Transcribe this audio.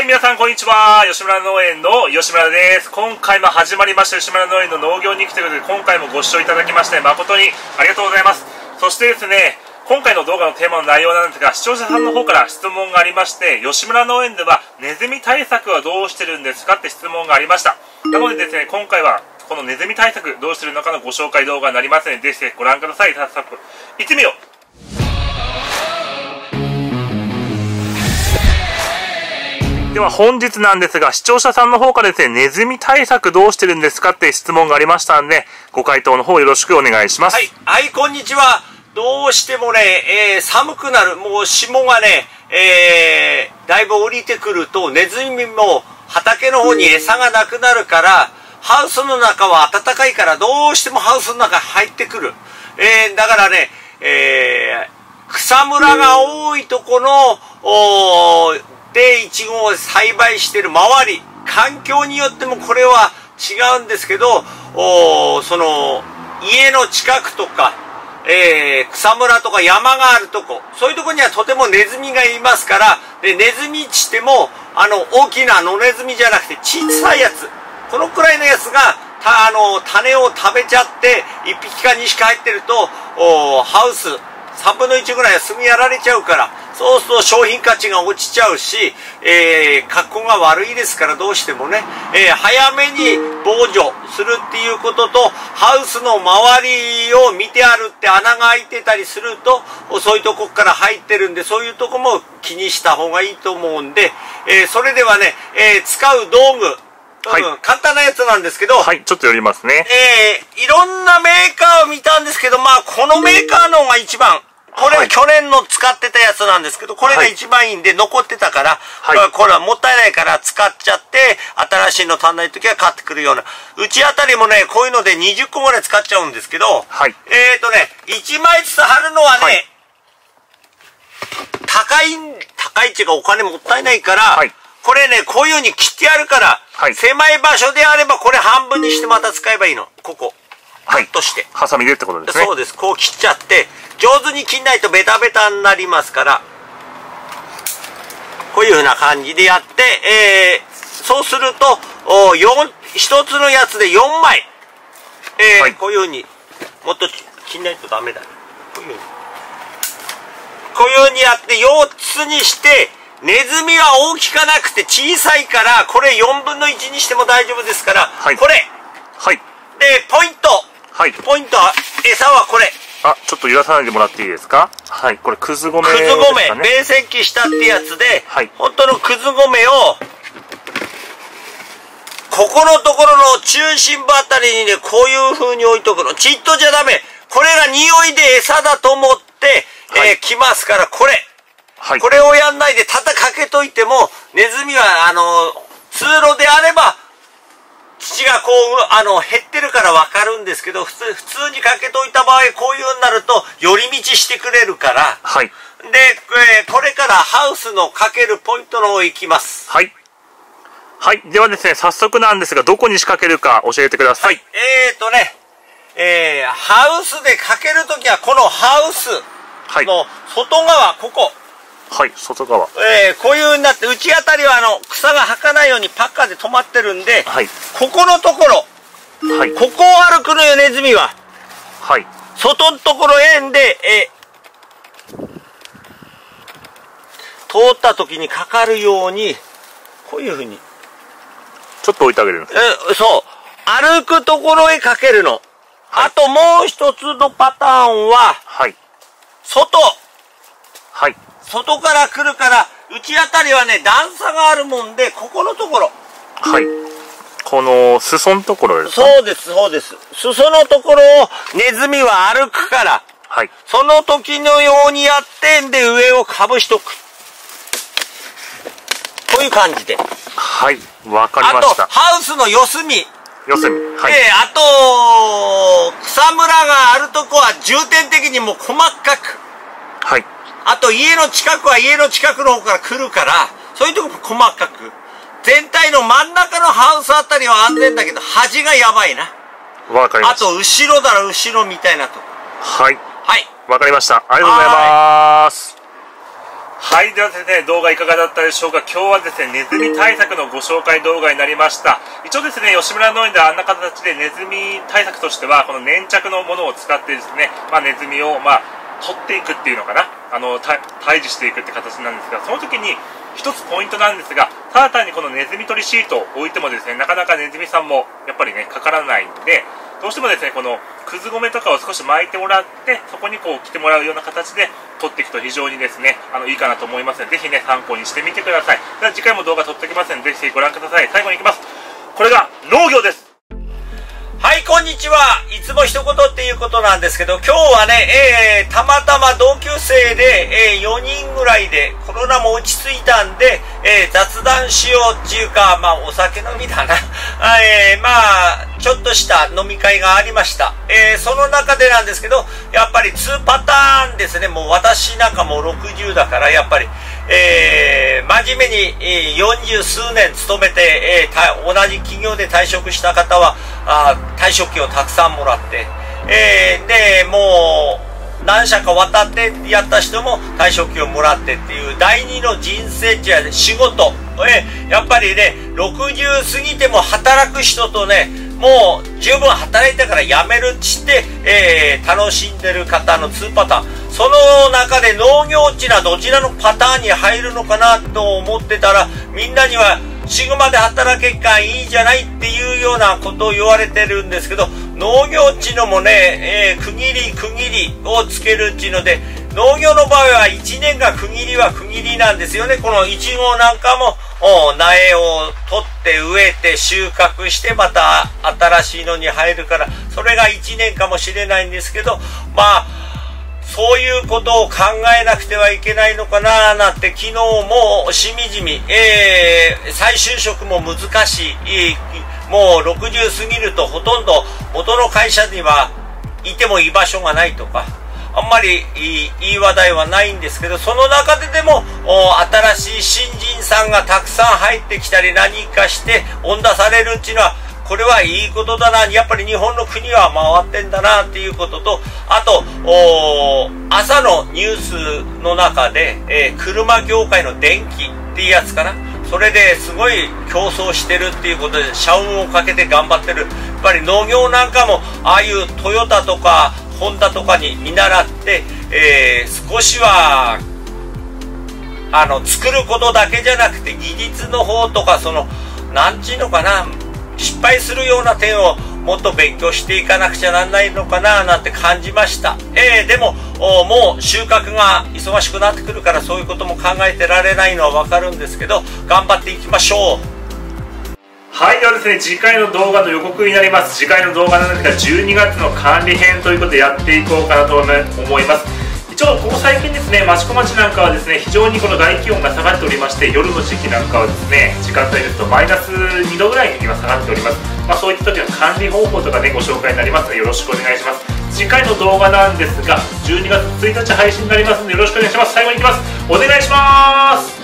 はい、皆さんこんにちは。吉村農園の吉村です。今回も始まりました吉村農園の農業日記ということで、今回もご視聴いただきまして誠にありがとうございます。そしてですね、今回の動画のテーマの内容なんですが、視聴者さんの方から質問がありまして、吉村農園ではネズミ対策はどうしてるんですかって質問がありました。なのでですね、今回はこのネズミ対策どうしてるのかのご紹介動画になりますので、ぜひご覧ください。早速行ってみよう。では本日なんですが、視聴者さんの方からですね、ネズミ対策どうしてるんですかって質問がありましたので、ご回答の方よろしくお願いします。 はい、こんにちは。どうしてもね、寒くなる、もう霜がね、だいぶ降りてくると、ネズミも畑の方に餌がなくなるから、ハウスの中は暖かいから、どうしてもハウスの中入ってくる。だからね、草むらが多いとこの、でイチゴを栽培している周り、環境によってもこれは違うんですけど、その家の近くとか、草むらとか山があるとこ、そういうとこにはとてもネズミがいますから、でネズミっちっても大きな野ネズミじゃなくて小さいやつ、このくらいのやつが種を食べちゃって1匹か2匹入ってるとハウス3分の1ぐらいはすぐやられちゃうから、そうすると商品価値が落ちちゃうし、格好が悪いですから、どうしてもね、早めに防除するっていうことと、ハウスの周りを見て歩って穴が開いてたりすると、そういうとこから入ってるんで、そういうとこも気にした方がいいと思うんで、それではね、使う道具、はい、簡単なやつなんですけど、 はい、ちょっと寄りますね。 いろんなメーカーを見たんですけど、まあこのメーカーの方が一番、これは去年の使ってたやつなんですけど、これが一番いいんで、残ってたから、はい、これはもったいないから使っちゃって、新しいの足んない時は買ってくるような。うちあたりもね、こういうので20個ぐらい使っちゃうんですけど、はい、1枚ずつ貼るのはね、はい、高いっていうかお金もったいないから、はい、これね、こういう風に切ってあるから、はい、狭い場所であればこれ半分にしてまた使えばいいの。ここ。カットして。 ハサミでってことですね。 そうです。こう切っちゃって、上手に切んないとベタベタになりますから、こういう風な感じでやって、そうすると、一つのやつで4枚、はい、こういう風に、もっと切んないとダメだね。こういう風にやって4つにして、ネズミは大きくなくて小さいから、これ4分の1にしても大丈夫ですから、はい、これ。はい。で、ポイント。はい。ポイントは、餌はこれ。 あ、ちょっと揺らさないでもらっていいですか。はい。これ、くず米ですかね。 くず米。米石器したってやつで、はい、本当のくず米を、ここのところの中心部あたりにね、こういう風に置いとくの。ちっとじゃダメ。これが匂いで餌だと思って、はい、来ますから、これ。はい、これをやんないで、ただかけといても、ネズミは、通路であれば、土がこう、減ってるからわかるんですけど、普通にかけといた場合、こういう風になると、寄り道してくれるから、はい。で、これからハウスのかけるポイントの方行きます。はい。 はい。ではですね、早速なんですが、どこに仕掛けるか教えてください。 ハウスでかけるときは、このハウスの外側、ここ。 はい、外側。 こういう風になって、内あたりは草が吐かないようにパッカーで止まってるんで、はい、ここのところ、はい、ここを歩くのよ、ネズミは。はい。外のところへんで、通った時にかかるように、こういう風に。 ちょっと置いてあげるんです。 そう。歩くところへかけるの。はい、あともう一つのパターンは、はい。外。はい。外から来るから、内あたりはね、段差があるもんで、ここのところ。 はい。この、裾のところですか？ そうです、そうです。裾のところをネズミは歩くから、はい。その時のようにやって、で、上をかぶしとく。こういう感じで。 はい、わかりました。 あと、ハウスの四隅。 四隅。はい。 あと、草むらがあるとこは重点的にもう細かく。はい。あと家の近くは家の近くの方から来るから、そういうとこも細かく。全体の真ん中のハウスあたりは安全だけど、端がやばいな。 わかりました。 あと後ろだろ、後ろみたいなとこ。 はい。 はい。 わかりました。ありがとうございます。 はい、ではですね、動画いかがだったでしょうか。今日はですね、ネズミ対策のご紹介動画になりました。一応ですね、吉村農園ではあんな形でネズミ対策としては、この粘着のものを使ってですね、ネズミを取っていくっていうのかな、退治していくって形なんですが、その時に一つポイントなんですが、ただ単にこのネズミ取りシートを置いてもですね、なかなかネズミさんもやっぱりね、かからないんで、どうしてもですね、このくず米とかを少し巻いてもらって、そこにこう来てもらうような形で取っていくと非常にですね、いいかなと思いますので、ぜひね、参考にしてみてください。では次回も動画撮っておきますので、ぜひご覧ください。最後に行きます。これが農業です。 はい、こんにちは。いつも一言っていうことなんですけど、今日はね、たまたま同級生で、4人ぐらいでコロナも落ち着いたんで、雑談しようっていうか、お酒飲みだな。ちょっとした飲み会がありました。その中でなんですけど、やっぱり2パターンですね。もう私なんかもう60だから、やっぱり、真面目に40数年勤めて、同じ企業で退職した方は退職金をたくさんもらって、でもう何社か渡ってやった人も退職金をもらってっていう第二の人生っていう仕事、やっぱりね60過ぎても働く人とねもう十分働いたから辞めるっつって、楽しんでる方の2パターン。その中で農業っていうのはどちらのパターンに入るのかなと思ってたら、みんなにはシグマで働けっかいいじゃないっていうようなことを言われてるんですけど、農業っていうのもね、区切りをつけるっていうので、農業の場合は1年が区切りは区切りなんですよね。このイチゴなんかも苗を取って植えて収穫してまた新しいのに入るから、それが1年かもしれないんですけど、そういうことを考えなくてはいけないのかななんて、昨日もしみじみ、再就職も難しい、もう60過ぎるとほとんど元の会社にはいても居場所がないとか、あんまりいい話題はないんですけど、その中ででも新しい新人さんがたくさん入ってきたり何かして恩出されるっていうのは、これはいいことだな、やっぱり日本の国は回ってんだなっていうことと、あと朝のニュースの中で、車業界の電気っていうやつかな、それですごい競争してるっていうことで社運をかけて頑張ってる。やっぱり農業なんかもああいうトヨタとかホンダとかに見習って、少しは作ることだけじゃなくて技術の方とか、なんちゅうのかな、失敗するような点をもっと勉強していかなくちゃなんないのかななんて感じました。でももう収穫が忙しくなってくるから、そういうことも考えてられないのは分かるんですけど、頑張っていきましょう。 はい、ではですね、次回の動画の予告になります。次回の動画なんですが、12月の管理編ということでやっていこうかなと思います。一応ここ最近ですね、益子町なんかはですね、非常にこの外気温が下がっておりまして、夜の時期なんかはですね、時間帯ですとマイナス2度ぐらいに今下がっております。そういった時の管理方法とかね、ご紹介になりますのでよろしくお願いします。次回の動画なんですが、12月1日配信になりますのでよろしくお願いします。最後にいきます。お願いします。